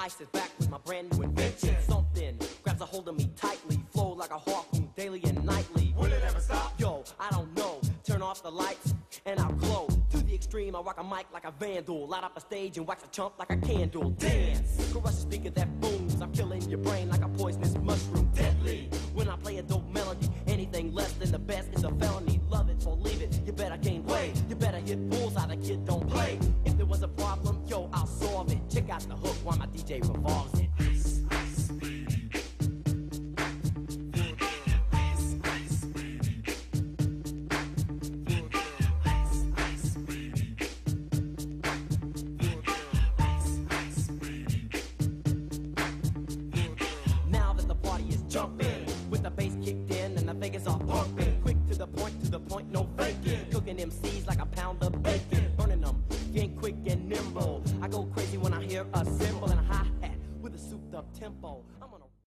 ice is back with my brand new invention. Something grabs a hold of me tightly, flow like a harpoon daily and nightly. Will it ever stop? Yo, I don't know. Turn off the lights and I'll glow. To the extreme, I rock a mic like a vandal. Light up a stage and wax a chump like a candle. Dance, crush a speaker that booms. I'm killing your brain like a poisonous mushroom. Deadly, when I play a dope melody. Anything less than the best is a felony. Love it or leave it, you better gain weight. You better hit bullseye, the kid don't play. If there was a problem, yo, I'll solve it. Check out the hook while my DJ revolves it. Jumping with the bass kicked in and the Vegas are pumping. Quick to the point, no faking. Cooking MCs like a pound of bacon. Burning them, getting quick and nimble. I go crazy when I hear a cymbal and a hi-hat with a souped up tempo. I'm on a